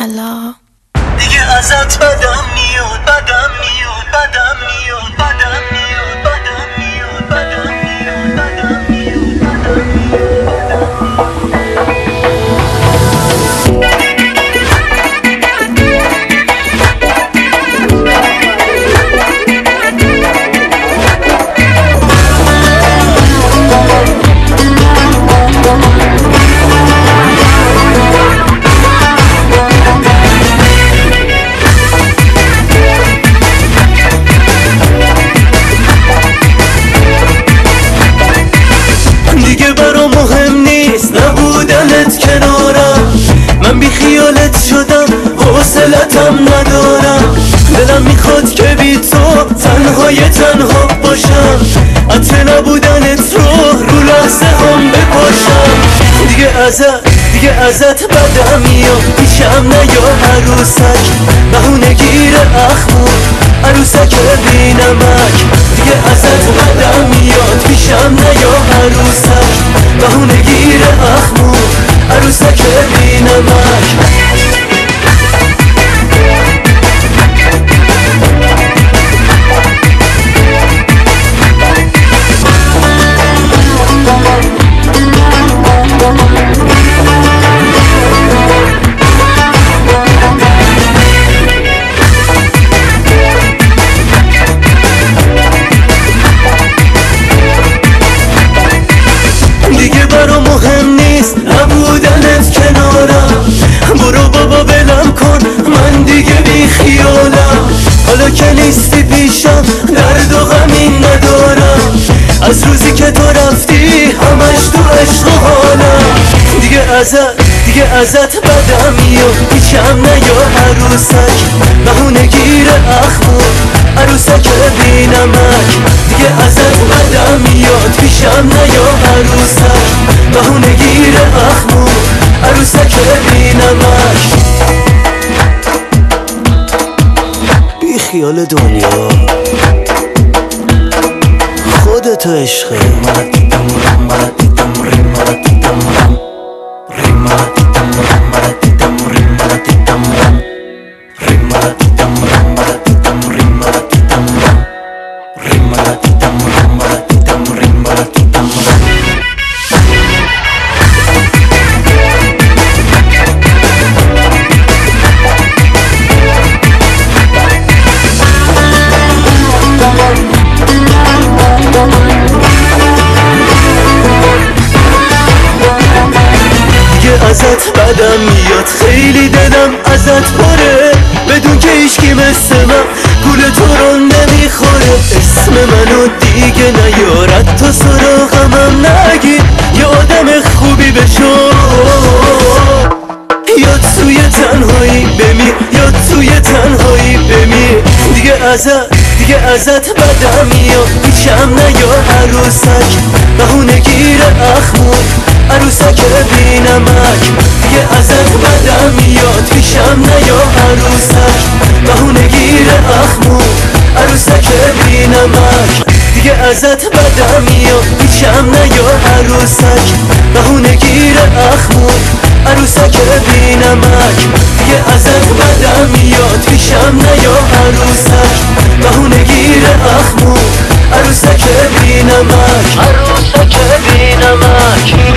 لالا دیگه ازت بدم میاد بدم میاد بدم میاد بدم میاد بدم میاد بدم میاد بدم میاد بدم من بی خیالت شدم حوصلتم ندارم دلم میخواد که بی تو تنها باشم عطر نبودنت رو لحظه هم بپاشم دیگه ازت بدم میاد پیشم نیا عروسک بهونه گیر اخمو عروسک بی نمک دیگه ازت بدم میاد پیشم نیا عروسک بهونه گیر اخمو عروسک بی نمک دیگه برام مهم نیست نبودنت کنارم برو بابا ولم کن من دیگه بی خیالم حالا که نیستی پیشم درد و غمی ندارم از روزی که تو رفتی همش تو عشق و حالم دیگه ازت بدم میاد پیشم نیا عروسک بهونه گیر اخمو عروسک بی نمک دیگه ازت بدم میاد پیشم نیا عروسک بهونه گیر اخمو عروسک بی نمک بی خیال دنیا خودتو عشقه ازت بدم میاد خیلی دلم ازت پره بدون که هیچکی مثل من گول تو رو نمیخوره اسم منو دیگه نیارد تو سراغمم نگیر یه آدم خوبی بشو یا توی تنهایی بمیر یا توی تنهایی بمیر دیگه ازت بدم میاد پیشم نیا عروسک بهونه گیر اخمو عروسک بی نمک دیگه ازت بدم میاد پیشم نیا عروسک بهونه گیر اخمو عروسک بی نمک دیگه ازت بدم میاد پیشم نیا عروسک بهونه گیر اخمو عروسک بی نمک دیگه ازت بدم میاد پیشم نیا عروسک بهونه گیر اخمو عروسک بی نمک عروسک بی نمک